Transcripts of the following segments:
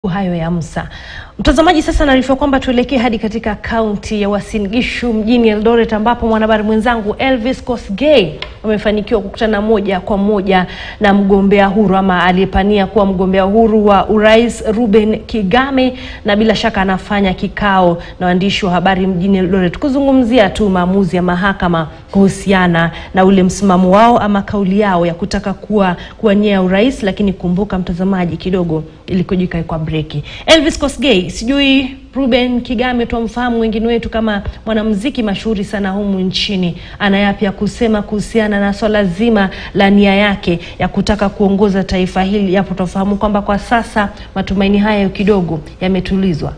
Hayo ya Musa. Mtazamaji, sasa naarifa kwamba tuelekee hadi katika kaunti ya Uasin Gishu mjini Eldoret, ambapo mwanahabari mwenzangu Elvis Kosgei amefanikiwa kukutana moja kwa moja na mgombea huru ama aliyepania kuwa mgombea huru wa urais Reuben Kigame, na bila shaka anafanya kikao na waandishi wa habari mjini Eldoret kuzungumzia tu maamuzi ya mahakama kuhusiana na ule msimamo wao ama kauli yao ya kutaka kuwania urais. Lakini kumbuka mtazamaji, kidogo ilikojika kwa breki. Elvis Kosgei, sijui Reuben Kigame tumfahamu wengine wetu kama mwanamuziki mashuhuri sana humu nchini, ana yapi ya kusema kuhusiana na swala zima la nia yake ya kutaka kuongoza taifa hili, yapo tufahamu kwamba kwa sasa matumaini haya kidogo yametulizwa?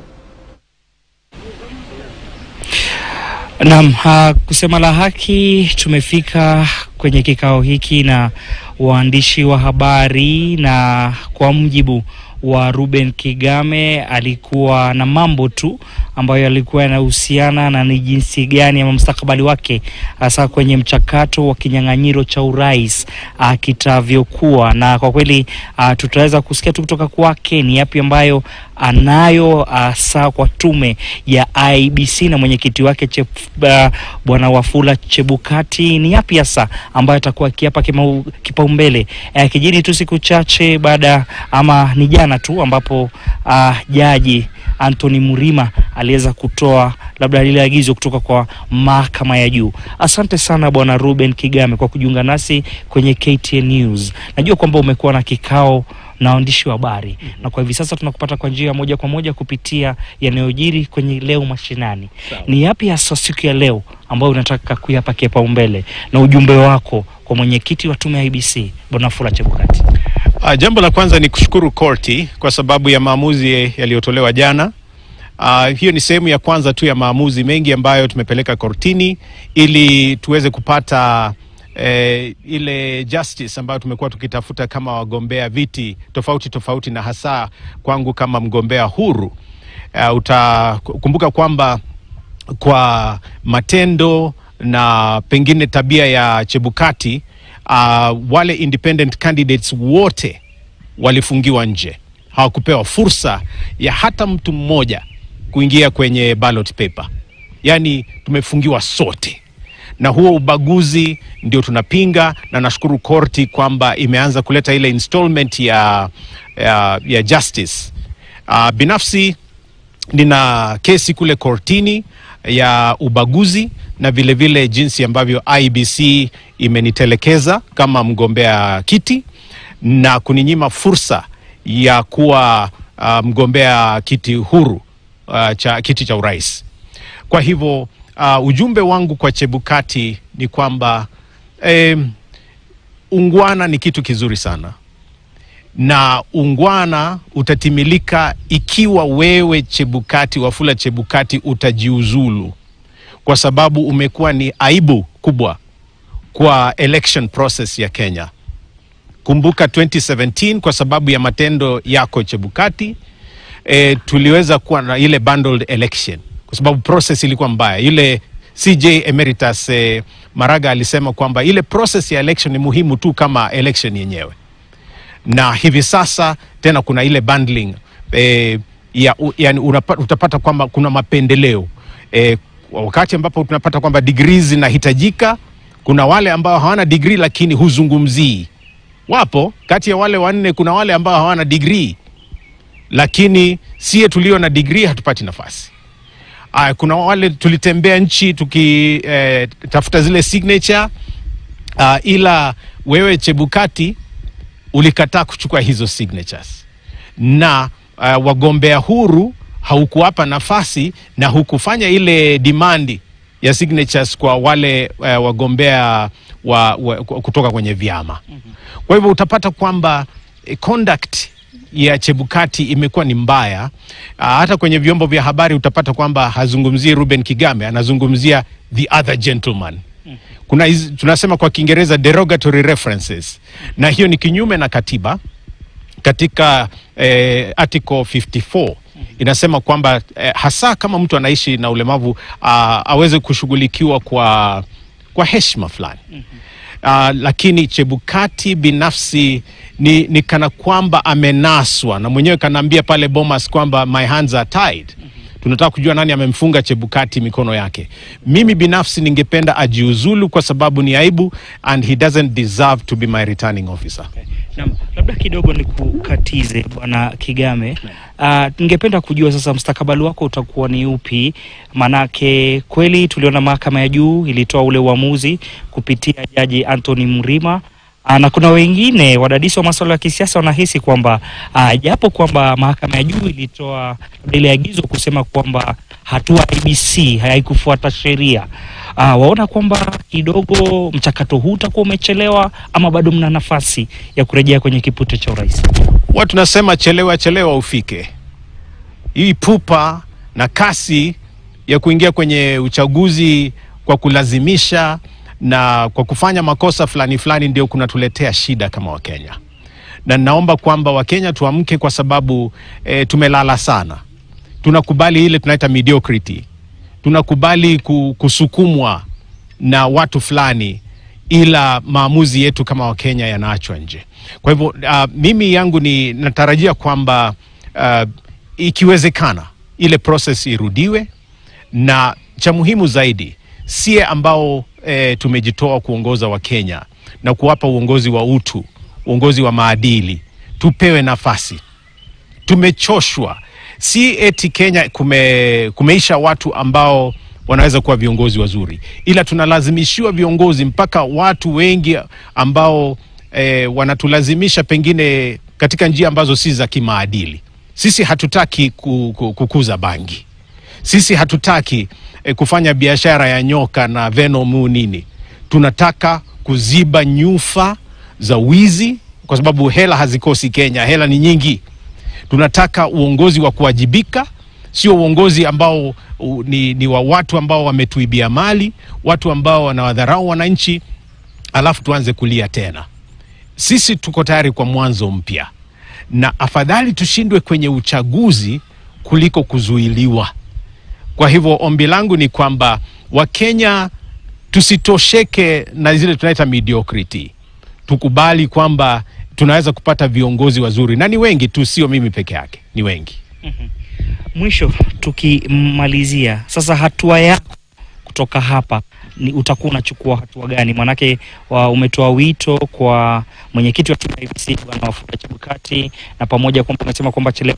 Naam, kusema la haki, tumefika kwenye kikao hiki na waandishi wa habari, na kwa mjibu wa Reuben Kigame alikuwa na mambo tu ambayo alikuwa yanahusiana na ni jinsi gani ama mustakabali wake hasa kwenye mchakato wa kinyang'anyiro cha urais kitavyokuwa. Na kwa kweli tutaweza kusikia tu kutoka kwake ni yapi ambayo anayo hasa kwa tume ya IEBC na mwenyekiti wake Bwana Wafula Chebukati, ni yapi hasa ambayo atakuwa kiapa kipaumbele kijiri tu siku chache baada ama ni jana tu ambapo jaji Anthony Murima aliweza kutoa labda lile agizo kutoka kwa mahakama ya juu. Asante sana Bwana Reuben Kigame kwa kujiunga nasi kwenye KTN News. Najua kwamba umekuwa na kikao na waandishi wa habari, na kwa hivi sasa tunakupata kwa njia moja kwa moja kupitia yanayojiri kwenye leo mashinani. Ni yapi hasa siku ya leo ambayo unataka kuyapa kipaumbele na ujumbe wako kwa mwenyekiti wa tume ya IEBC Bwana Wafula Chebukati? Jambo la kwanza ni kushukuru korti kwa sababu ya maamuzi yaliyotolewa jana. Hiyo ni sehemu ya kwanza tu ya maamuzi mengi ambayo tumepeleka kortini ili tuweze kupata ile justice ambayo tumekuwa tukitafuta kama wagombea viti tofauti, na hasa kwangu kama mgombea huru. Utakumbuka kwamba kwa matendo na pengine tabia ya Chebukati, wale independent candidates wote walifungiwa nje. Hawakupewa fursa ya hata mtu mmoja kuingia kwenye ballot paper. Yani tumefungiwa sote, na huo ubaguzi ndio tunapinga, na nashukuru korti kwamba imeanza kuleta ile installment ya justice. Binafsi nina kesi kule kortini ya ubaguzi na vile vile jinsi ambavyo IEBC imenitelekeza kama mgombea kiti na kuninyima fursa ya kuwa mgombea kiti huru kiti cha urais. Kwa hivyo ujumbe wangu kwa Chebukati ni kwamba ungwana ni kitu kizuri sana, na ungwana utatimilika ikiwa wewe Chebukati, Wafula Chebukati, utajiuzulu, kwa sababu umekuwa ni aibu kubwa kwa election process ya Kenya. Kumbuka 2017, kwa sababu ya matendo yako Chebukati, tuliweza kuwa na ile bundled election kwa sababu process ilikuwa mbaya. Ile CJ Emeritus Maraga alisema kwamba ile process ya election ni muhimu tu kama election yenyewe. Na hivi sasa tena kuna ile bundling yani utapata kwamba kuna mapendeleo. Wakati ambapo tunapata kwamba degrees zinahitajika, kuna wale ambao hawana degree lakini huzungumzii. Wapo kati ya wale wanne, kuna wale ambao hawana degree lakini sie tulio na degree hatupati nafasi. Kuna wale tulitembea nchi tukitafuta zile signature, ila wewe Chebukati ulikataa kuchukua hizo signatures, na wagombea huru haukuwapa nafasi na hukufanya ile demand ya signatures kwa wale wagombea kutoka kwenye vyama. Kwa hivyo utapata kwamba conduct ya Chebukati imekuwa ni mbaya. Hata kwenye vyombo vya habari utapata kwamba hazungumzii Reuben Kigame, anazungumzia the other gentleman. Kuna tunasema kwa Kiingereza derogatory references, na hiyo ni kinyume na katiba. Katika article 54 inasema kwamba hasa kama mtu anaishi na ulemavu aweze kushughulikiwa kwa heshima fulani. lakini Chebukati binafsi ni kana kwamba amenaswa, na mwenyewe kanaambia pale Bomas kwamba my hands are tied. Tunataka kujua nani amemfunga Chebukati mikono yake. Mimi binafsi ningependa ajiuzulu kwa sababu ni aibu, and he doesn't deserve to be my returning officer. Okay. Labda kidogo nikukatize Bwana Kigame. Ningependa kujua sasa mustakabali wako utakuwa ni upi? Manake kweli tuliona mahakama ya juu ilitoa ule uamuzi kupitia Jaji Anthony Mrima. Na kuna wengine wadadisi wa masuala ya kisiasa wanahisi kwamba japo kwamba mahakama ya juu ilitoa ile agizo kusema kwamba hatua IEBC haikufuata sheria, waona kwamba kidogo mchakato huu utakuwa umechelewa, ama bado mna nafasi ya kurejea kwenye kipute cha urais? Watu nasema chelewa ufike. Hii pupa na kasi ya kuingia kwenye uchaguzi kwa kulazimisha na kwa kufanya makosa fulani ndio kunatuletea shida kama Wakenya. Na naomba kwamba Wakenya tuamke, kwa sababu tumelala sana. Tunakubali ile tunaita mediocrity. Tunakubali kusukumwa na watu fulani, ila maamuzi yetu kama Wakenya yanaachwa nje. Kwa hivyo mimi yangu ni natarajia kwamba ikiwezekana ile process irudiwe, na cha muhimu zaidi sie ambao tumejitoa kuongoza Wakenya na kuwapa uongozi wa utu, uongozi wa maadili, tupewe nafasi. Tumechoshwa. Si eti Kenya kumeisha watu ambao wanaweza kuwa viongozi wazuri, ila tunalazimishiwa viongozi mpaka watu wengi ambao wanatulazimisha pengine katika njia ambazo si za kimaadili. Sisi hatutaki kukuza bangi. Sisi hatutaki kufanya biashara ya nyoka na venomu nini. Tunataka kuziba nyufa za wizi, kwa sababu hela hazikosi Kenya, hela ni nyingi. Tunataka uongozi wa kuwajibika, sio uongozi ambao ni wa watu ambao wametuibia mali, watu ambao wanawadharau wananchi, alafu tuanze kulia tena. Sisi tuko tayari kwa mwanzo mpya, na afadhali tushindwe kwenye uchaguzi kuliko kuzuiliwa. Kwa hivyo ombi langu ni kwamba Wakenya tusitosheke na zile tunaita mediocrity. Tukubali kwamba tunaweza kupata viongozi wazuri, na ni wengi tu, sio mimi peke yake, ni wengi. Mwisho tukimalizia sasa, hatua yako kutoka hapa ni utakuwa unachukua hatua gani? Manake umetoa wito kwa mwenyekiti wa tume ya IEBC Bwana Wafula Chebukati, na pamoja kwamba unasema kwamba chelewa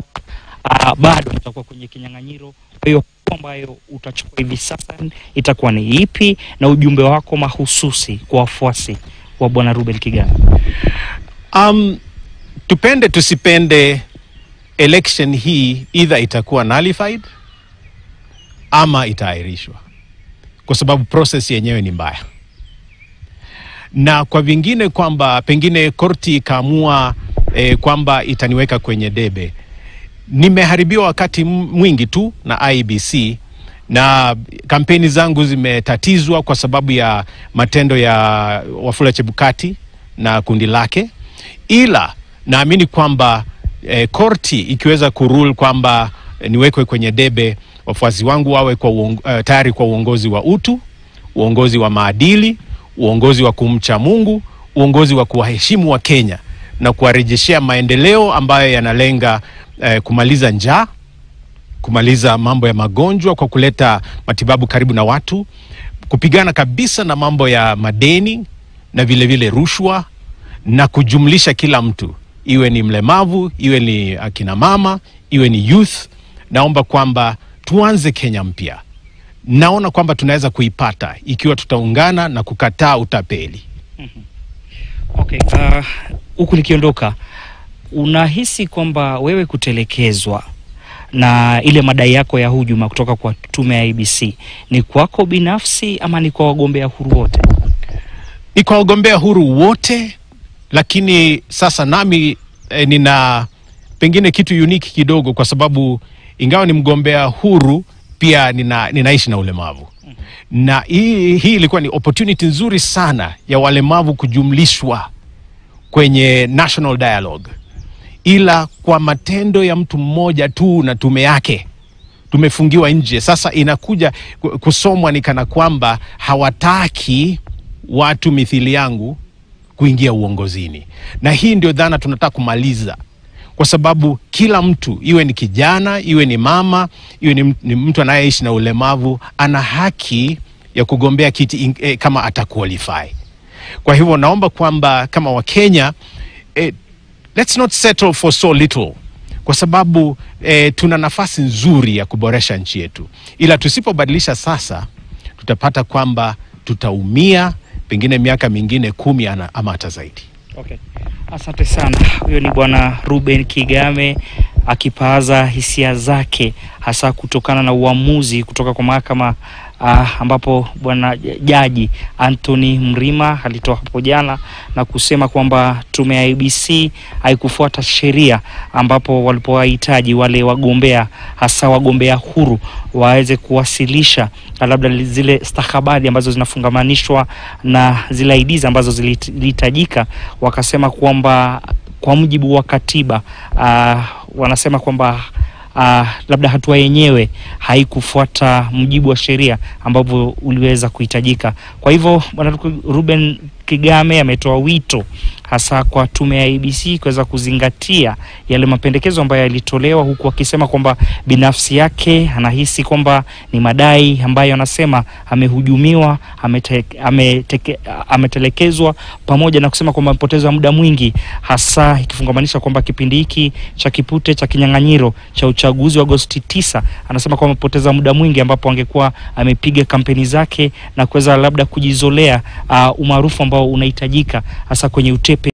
bado utakuwa kwenye kinyang'anyiro. Kwa hiyo ambayo utachukua hivi sasa itakuwa ni ipi, na ujumbe wako mahususi kwa wafuasi wa Bwana Reuben Kigame? Tupende tusipende, election hii either itakuwa nullified ama itaahirishwa, kwa sababu process yenyewe ni mbaya. Na kwa vingine kwamba pengine korti ikaamua kwamba itaniweka kwenye debe, nimeharibiwa wakati mwingi tu na IEBC, na kampeni zangu zimetatizwa kwa sababu ya matendo ya Wafula Chebukati na kundi lake. Ila naamini kwamba korti ikiweza kurule kwamba niwekwe kwenye debe, wafuasi wangu wawe tayari kwa uongozi wa utu, uongozi wa maadili, uongozi wa kumcha Mungu, uongozi wa kuwaheshimu wa Kenya na kuwarejeshea maendeleo ambayo yanalenga kumaliza njaa, kumaliza mambo ya magonjwa kwa kuleta matibabu karibu na watu, kupigana kabisa na mambo ya madeni na vile vile rushwa, na kujumlisha kila mtu, iwe ni mlemavu, iwe ni akina mama, iwe ni youth. Naomba kwamba tuanze Kenya mpya. Naona kwamba tunaweza kuipata ikiwa tutaungana na kukataa utapeli. Okay, huku nikiondoka, unahisi kwamba wewe kutelekezwa na ile madai yako ya hujuma kutoka kwa tume ya IEBC ni kwako binafsi ama ni kwa wagombea huru wote? Ni kwa wagombea huru wote, lakini sasa nami nina pengine kitu unique kidogo, kwa sababu ingawa ni mgombea huru pia ninaishi na ulemavu. Na hii ilikuwa ni opportunity nzuri sana ya walemavu kujumlishwa kwenye national dialogue. Ila kwa matendo ya mtu mmoja tu na tume yake tumefungiwa nje. Sasa inakuja kusomwa ni kana kwamba hawataki watu mithili yangu kuingia uongozini. Na hii ndio dhana tunataka kumaliza, kwa sababu kila mtu, iwe ni kijana, iwe ni mama, iwe ni mtu anayeishi na ulemavu, ana haki ya kugombea kiti kama ataqualify. Kwa hivyo naomba kwamba kama Wakenya, let's not settle for so little, kwa sababu tuna nafasi nzuri ya kuboresha nchi yetu. Ila tusipobadilisha sasa, tutapata kwamba tutaumia pengine miaka mingine 10 ama hata zaidi. Okay. Asante sana. Huyo ni Bwana Reuben Kigame akipaaza hisia zake hasa kutokana na uamuzi kutoka kwa mahakama ambapo Bwana Jaji Anthony Mrima alitoa hapo jana na kusema kwamba tume ya IEBC haikufuata sheria, ambapo walipowahitaji wale wagombea, hasa wagombea huru, waweze kuwasilisha labda zile stakabadhi ambazo zinafungamanishwa na zile IDs ambazo zilihitajika. Wakasema kwamba kwa mujibu wa katiba wanasema kwamba labda hatua yenyewe haikufuata mujibu wa sheria ambavyo uliweza kuhitajika. Kwa hivyo Bwana Reuben Kigame ametoa wito hasa kwa tume ya IEBC kuweza kuzingatia yale mapendekezo ambayo yalitolewa, huku akisema kwamba binafsi yake anahisi kwamba ni madai ambayo anasema amehujumiwa, ametelekezwa, pamoja na kusema kwamba amepoteza muda mwingi, hasa ikifungamanisha kwamba kipindi hiki cha kipute cha kinyang'anyiro cha uchaguzi wa Agosti 9, anasema kwamba amepoteza muda mwingi ambapo angekuwa amepiga kampeni zake na kuweza labda kujizolea umaarufu ambao unahitajika hasa kwenye utepe